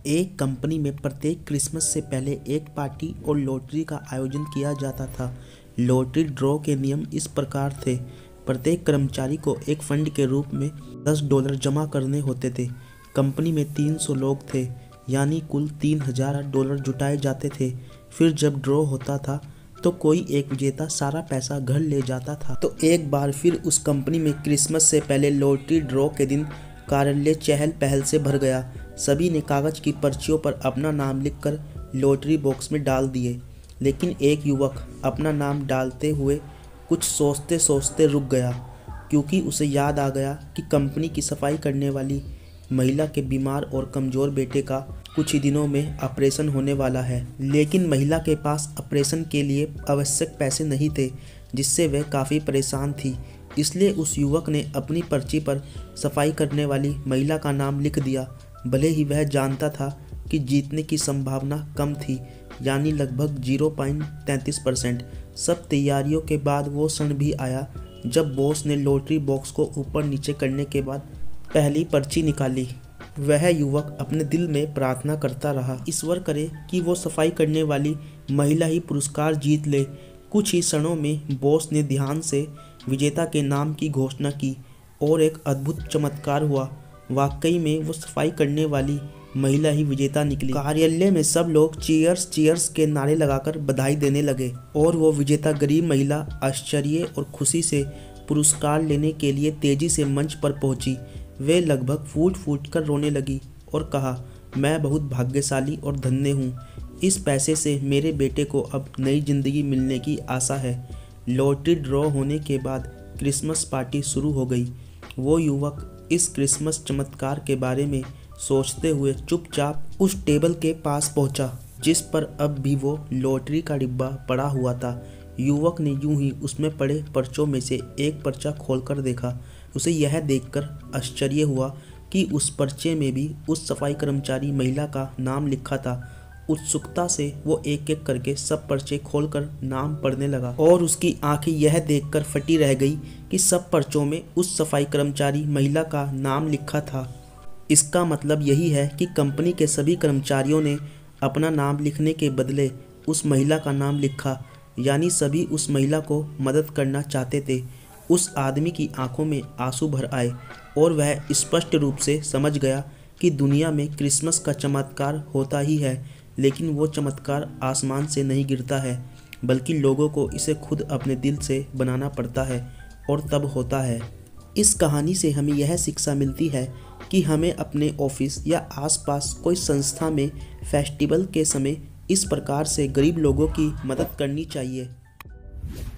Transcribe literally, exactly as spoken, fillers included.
एक कंपनी में प्रत्येक क्रिसमस से पहले एक पार्टी और लॉटरी का आयोजन किया जाता था। लॉटरी ड्रॉ के नियम इस प्रकार थे। प्रत्येक कर्मचारी को एक फंड के रूप में दस डॉलर जमा करने होते थे। कंपनी में तीन सौ लोग थे, यानी कुल तीन हज़ार डॉलर जुटाए जाते थे। फिर जब ड्रॉ होता था तो कोई एक विजेता सारा पैसा घर ले जाता था। तो एक बार फिर उस कंपनी में क्रिसमस से पहले लॉटरी ड्रॉ के दिन कार्यालय चहल पहल से भर गया। सभी ने कागज की पर्चियों पर अपना नाम लिखकर लॉटरी बॉक्स में डाल दिए। लेकिन एक युवक अपना नाम डालते हुए कुछ सोचते सोचते रुक गया, क्योंकि उसे याद आ गया कि कंपनी की सफाई करने वाली महिला के बीमार और कमज़ोर बेटे का कुछ ही दिनों में ऑपरेशन होने वाला है। लेकिन महिला के पास ऑपरेशन के लिए आवश्यक पैसे नहीं थे, जिससे वह काफ़ी परेशान थी। इसलिए उस युवक ने अपनी पर्ची पर सफाई करने वाली महिला का नाम लिख दिया। भले ही वह जानता था कि जीतने की संभावना कम थी, यानी लगभग ज़ीरो पॉइंट तैंतीस परसेंट। सब तैयारियों के बाद वो क्षण भी आया जब बॉस ने लॉटरी बॉक्स को ऊपर नीचे करने के बाद पहली पर्ची निकाली। वह युवक अपने दिल में प्रार्थना करता रहा, ईश्वर करे कि वो सफाई करने वाली महिला ही पुरस्कार जीत ले। कुछ ही क्षणों में बॉस ने ध्यान से विजेता के नाम की घोषणा की और एक अद्भुत चमत्कार हुआ। वाकई में वो सफाई करने वाली महिला ही विजेता निकली। कार्यालय में सब लोग चीयर्स चीयर्स के नारे लगाकर बधाई देने लगे और वो विजेता गरीब महिला आश्चर्य और खुशी से पुरस्कार लेने के लिए तेजी से मंच पर पहुंची। वे लगभग फूट फूट कर रोने लगी और कहा, मैं बहुत भाग्यशाली और धन्य हूँ। इस पैसे से मेरे बेटे को अब नई जिंदगी मिलने की आशा है। लॉटरी ड्रॉ होने के बाद क्रिसमस पार्टी शुरू हो गई। वो युवक इस क्रिसमस चमत्कार के बारे में सोचते हुए चुपचाप उस टेबल के पास पहुंचा, जिस पर अब भी वो लॉटरी का डिब्बा पड़ा हुआ था। युवक ने यूं ही उसमें पड़े पर्चों में से एक पर्चा खोलकर देखा। उसे यह देखकर आश्चर्य हुआ कि उस पर्चे में भी उस सफाई कर्मचारी महिला का नाम लिखा था। उत्सुकता से वो एक एक करके सब पर्चे खोलकर नाम पढ़ने लगा और उसकी आंखें यह देखकर फटी रह गई कि सब पर्चों में उस सफाई कर्मचारी महिला का नाम लिखा था। इसका मतलब यही है कि कंपनी के सभी कर्मचारियों ने अपना नाम लिखने के बदले उस महिला का नाम लिखा, यानी सभी उस महिला को मदद करना चाहते थे। उस आदमी की आंखों में आंसू भर आए और वह स्पष्ट रूप से समझ गया कि दुनिया में क्रिसमस का चमत्कार होता ही है, लेकिन वो चमत्कार आसमान से नहीं गिरता है, बल्कि लोगों को इसे खुद अपने दिल से बनाना पड़ता है और तब होता है। इस कहानी से हमें यह शिक्षा मिलती है कि हमें अपने ऑफिस या आसपास कोई संस्था में फेस्टिवल के समय इस प्रकार से गरीब लोगों की मदद करनी चाहिए।